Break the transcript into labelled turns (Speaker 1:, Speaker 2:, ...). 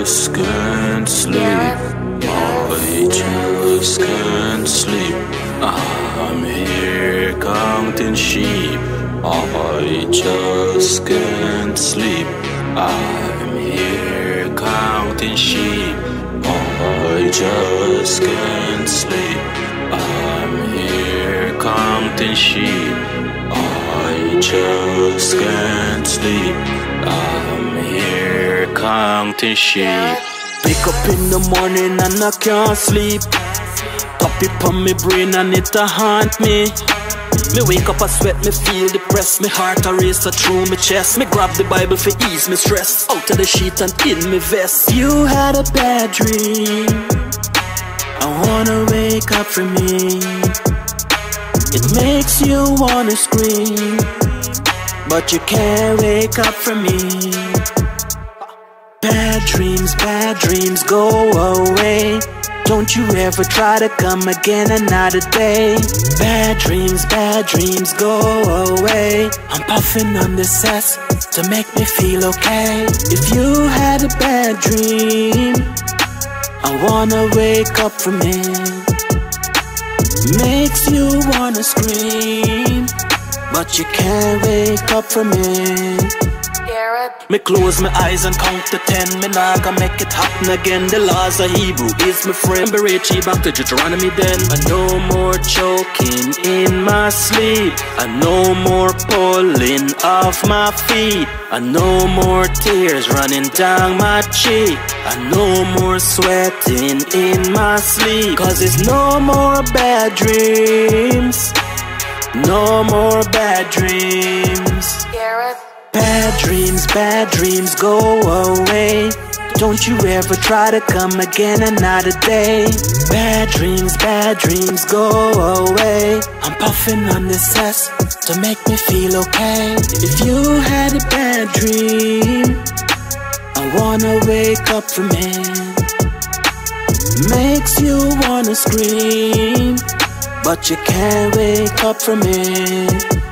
Speaker 1: just can't sleep. I just can't sleep. I'm here counting sheep. I just can't sleep. I'm here counting sheep. I just can't sleep. I'm here counting sheep. I just can't sleep. I'm here counting sheep. Wake up in the morning and I can't sleep. Top it on me brain and it a haunt me. Me wake up, I sweat, me feel depressed. Me heart a race through my chest. Me grab the Bible for ease me stress. Out of the sheet and in me vest. You had a bad dream. I wanna wake up from it. It makes you wanna scream, but you can't wake up from it. Bad dreams go away. Don't you ever try to come again another day. Bad dreams go away. I'm puffing on the cess to make me feel okay. If you had a bad dream, I wanna wake up from it. Makes you wanna scream, but you can't wake up from it. Me close my eyes and count to 10. Me nah gonna make it happen again. The laws of Hebrew is my friend. Bereshit back to Deuteronomy then. I no more choking in my sleep. I no more pulling off my feet. I no more tears running down my cheek. I no more sweating in my sleep. Cause it's no more bad dreams. No more bad dreams. Bad dreams go away. Don't you ever try to come again another day. Bad dreams go away. I'm puffing on this cess to make me feel okay. If you had a bad dream, I wanna wake up from it. Makes you wanna scream, but you can't wake up from it.